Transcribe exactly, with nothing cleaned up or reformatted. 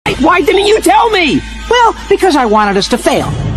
Why didn't you tell me? Well, because I wanted us to fail.